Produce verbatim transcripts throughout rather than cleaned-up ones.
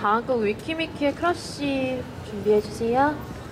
다음 곡 위키미키의 크러쉬 준비해주세요.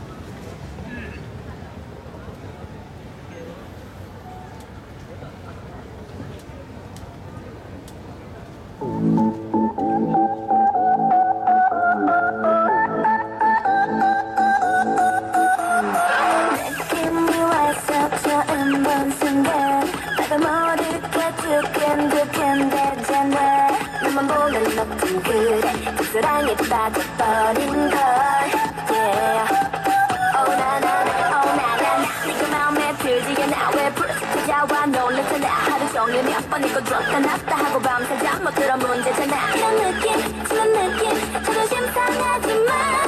느낌이 와서 처음 본 순간 나도 모르게 두근두근대잖아. 너만 보면 어쩜 그래 그 사랑에 빠져버린 걸. Yeah. Oh na na na, oh na na na. 네가 마음에 들지 않아 왜 불쑥 찾아와 놀랐잖아. 하루 종일 몇 번 읽고 들었다 놨다 하고 밤새 잠 못 들어 문제잖아. 이런 느낌, 지난 느낌 자존심 상하지 마.